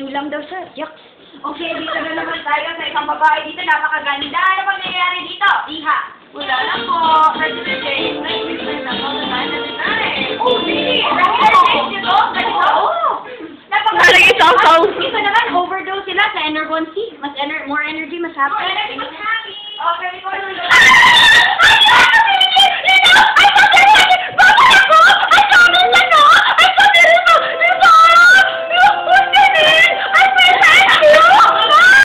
lang daw, sir. Yak. Okay, dito na naman tayo sa isang babae dito. Napakaganda. Ano bang nangyayari dito? Iha. Wala lang po. President James. Oh, sige. President dito? Ganito? Oo. Parang isaw-saw. Dito naman, overdose sila sa Energon C. More energy, mas happy. More energy, mas happy. Okay,